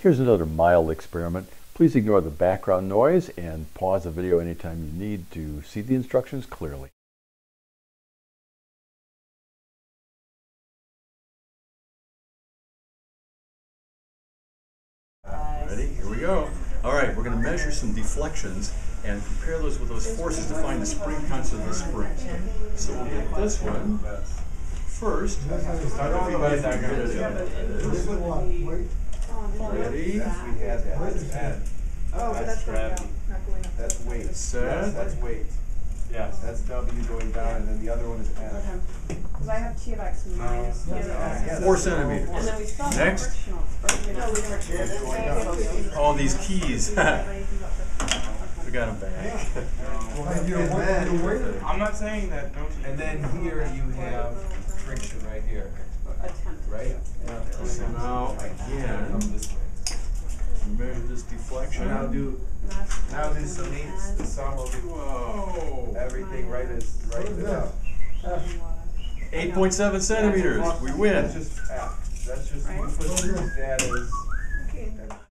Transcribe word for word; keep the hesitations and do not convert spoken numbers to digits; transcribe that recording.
Here's another mild experiment. Please ignore the background noise and pause the video anytime you need to see the instructions clearly. Ready? Here we go. All right, we're going to measure some deflections and compare those with those forces to find the spring constant of the spring. So we'll get this one first. Ready? Oh, but that's gravity. Not going up. That's weight. Set. Yes, that's weight. Yes. That's W going down, and then the other one is N. Because I have T of X minus T of X. Four centimeters. And then we still have Next. frictional. Or, no, we frictional. All these keys. We got them back. And then, I'm not saying that. No. and then here you have friction right here, Attempt. right? So now, again, Come this way. measure this So deflection. now do now do some eights, the sum of Whoa! everything right is right it up. eight point seven centimeters. We win. That's just F. That's just Right. we put that as. Okay.